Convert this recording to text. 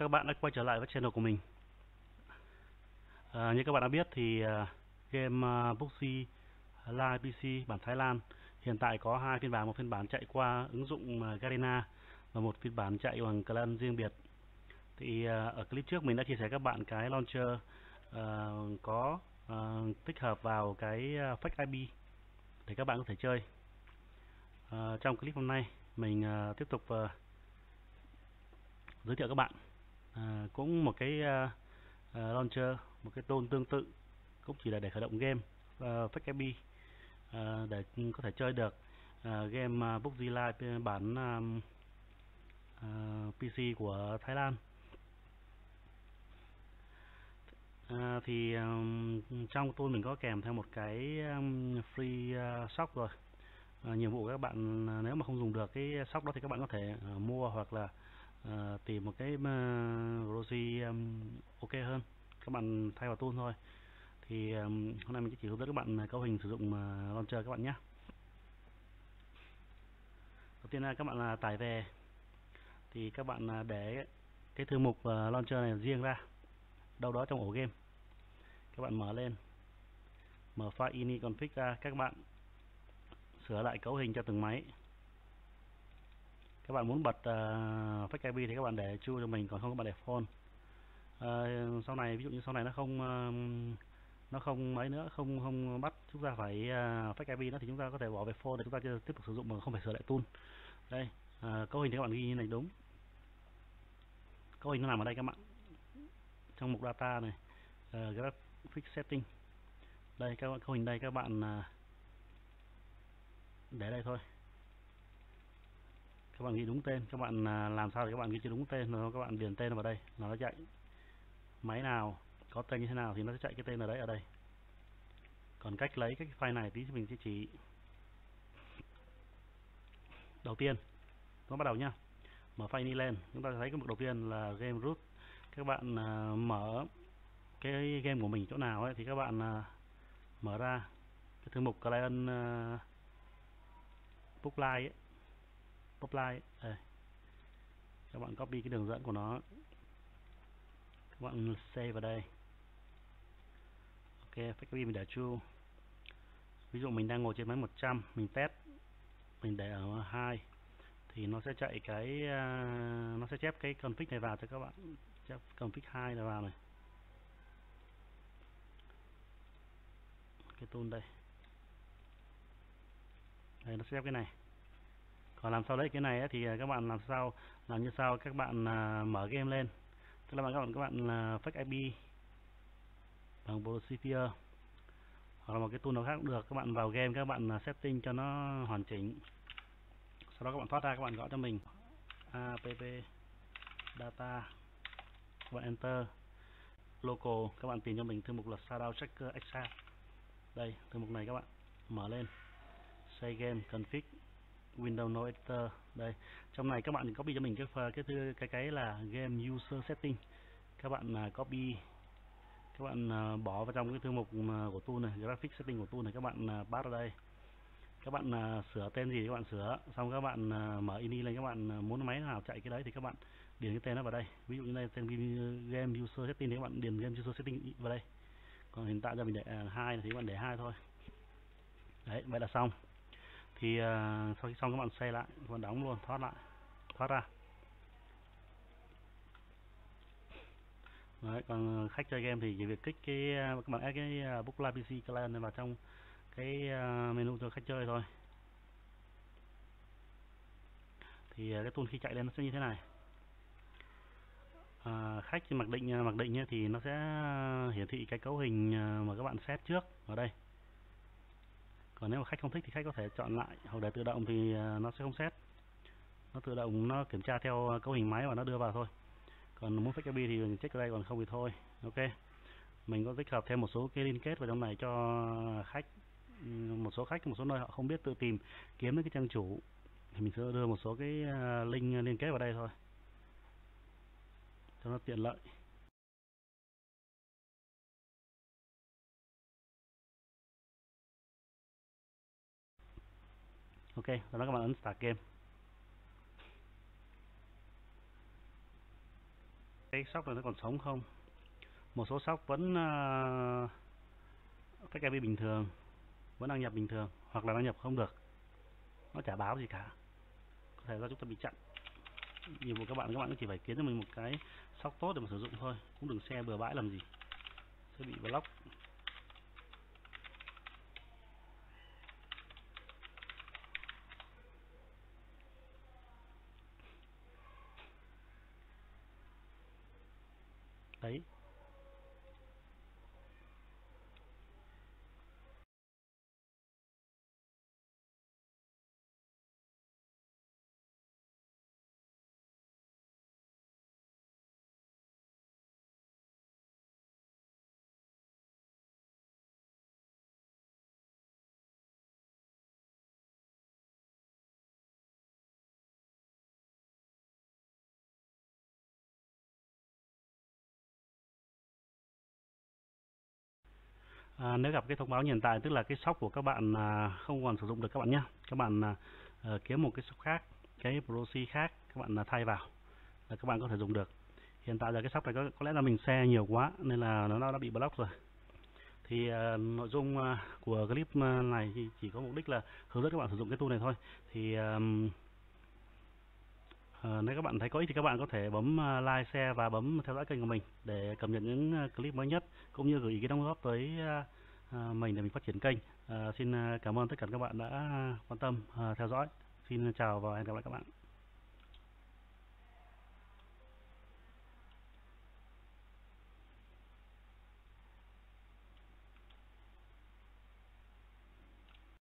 các bạn đã quay trở lại với channel của mình. Như các bạn đã biết thì game PUBG Live PC bản Thái Lan hiện tại có hai phiên bản, một phiên bản chạy qua ứng dụng Garena và một phiên bản chạy bằng clan riêng biệt. Thì ở clip trước mình đã chia sẻ các bạn cái launcher có tích hợp vào cái fake IP để các bạn có thể chơi. Trong clip hôm nay mình tiếp tục giới thiệu các bạn cũng một cái launcher, một cái tool tương tự, cũng chỉ là để khởi động game fake IP để có thể chơi được game PUBG Live bản PC của Thái Lan. Trong tool mình có kèm theo một cái free shop rồi. Nhiệm vụ của các bạn nếu mà không dùng được cái shop đó thì các bạn có thể mua hoặc là tìm một cái browser ok hơn, các bạn thay vào tool thôi. Thì hôm nay mình chỉ hướng dẫn các bạn cấu hình sử dụng launcher các bạn nhé. Đầu tiên là các bạn tải về thì các bạn để cái thư mục launcher này riêng ra đâu đó trong ổ game. Các bạn mở lên, mở file ini config ra, các bạn sửa lại cấu hình cho từng máy. Các bạn muốn bật fake IP thì các bạn để true cho mình, còn không các bạn để false. Sau này ví dụ như sau này nó không mấy nữa, không bắt chúng ta phải fake IP nữa thì chúng ta có thể bỏ về false để chúng ta tiếp tục sử dụng mà không phải sửa lại tool. Đây, cấu hình thì các bạn ghi như này đúng. Cấu hình nó nằm ở đây các bạn, trong mục data này, graphic setting. Đây các bạn, cấu hình đây các bạn để đây thôi. Các bạn ghi đúng tên, các bạn làm sao để các bạn ghi cho đúng tên, rồi các bạn điền tên vào đây là nó chạy. Máy nào có tên như thế nào thì nó sẽ chạy cái tên ở đấy ở đây. Còn cách lấy cái file này tí mình sẽ chỉ. Đầu tiên nó bắt đầu nhá, mở file ini lên, chúng ta thấy cái mục đầu tiên là game root. Các bạn mở cái game của mình chỗ nào ấy thì các bạn mở ra cái thư mục client Popline ấy. Đây. Các bạn copy cái đường dẫn của nó, các bạn save vào đây. Ok, fake mình để true. Ví dụ mình đang ngồi trên máy 100, mình test, mình để ở 2 thì nó sẽ chạy cái nó sẽ chép cái config này vào cho các bạn, chép config 2 này vào này. Cái tool đây. Đây nó sẽ chép cái này. Còn làm sao lấy cái này ấy, thì các bạn làm như sau, các bạn mở game lên, tức là các bạn fake IP bằng Procedure hoặc là một cái tool nào khác cũng được. Các bạn vào game, các bạn setting cho nó hoàn chỉnh, sau đó các bạn thoát ra, các bạn gõ cho mình app data, các bạn enter local, các bạn tìm cho mình thư mục là Shadow Checker Exam. Đây, thư mục này các bạn mở lên, save game config Windows No Editor. Đây, trong này các bạn copy cho mình cái là game user setting. Các bạn copy, các bạn bỏ vào trong cái thư mục của tool này, graphic setting của tool này, các bạn paste vào đây. Các bạn sửa tên gì thì các bạn sửa, xong các bạn mở ini lên, các bạn muốn máy nào chạy cái đấy thì các bạn điền cái tên nó vào đây. Ví dụ như đây tên game user setting thì các bạn điền game user setting vào đây. Còn hiện tại giờ mình để 2 thì các bạn để 2 thôi. Đấy, vậy là xong. Thì sau khi xong các bạn save lại, các bạn đóng luôn, thoát ra. Đấy, còn khách chơi game thì chỉ việc kích các bạn add cái Bookline PC Clan này vào trong cái menu cho khách chơi thôi. Thì cái tool khi chạy lên nó sẽ như thế này. Khách mặc định thì nó sẽ hiển thị cái cấu hình mà các bạn set trước ở đây. Còn nếu mà khách không thích thì khách có thể chọn lại, hoặc để tự động thì nó sẽ không set, nó tự động nó kiểm tra theo cấu hình máy và nó đưa vào thôi. Còn muốn fake IP thì mình check ở đây, còn không thì thôi. Ok, mình có tích hợp thêm một số cái liên kết vào trong này cho khách. Một số nơi họ không biết tự tìm kiếm đến cái trang chủ thì mình sẽ đưa một số cái link liên kết vào đây thôi cho nó tiện lợi. Ok, sau đó các bạn ấn start game. cái shop này nó còn sống không. Một số shop vẫn fake IP bình thường, vẫn đăng nhập bình thường, hoặc là đăng nhập không được, nó chả báo gì cả, có thể do chúng ta bị chặn. Nhiều các bạn chỉ phải kiếm cho mình một cái shop tốt để mà sử dụng thôi, cũng đừng share bừa bãi làm gì, sẽ bị block. Đấy. Nếu gặp cái thông báo như hiện tại, tức là cái shop của các bạn không còn sử dụng được các bạn nhé. Các bạn kiếm một cái shop khác, cái proxy khác, các bạn thay vào là các bạn có thể dùng được. Hiện tại là cái shop này có lẽ là mình share nhiều quá nên là nó đã bị block rồi. Thì nội dung của clip này thì chỉ có mục đích là hướng dẫn các bạn sử dụng cái tool này thôi. Thì nếu các bạn thấy có ích thì các bạn có thể bấm like, share và bấm theo dõi kênh của mình để cập nhật những clip mới nhất, cũng như gửi ý kiến đóng góp tới mình để mình phát triển kênh. Xin cảm ơn tất cả các bạn đã quan tâm theo dõi. Xin chào và hẹn gặp lại các bạn.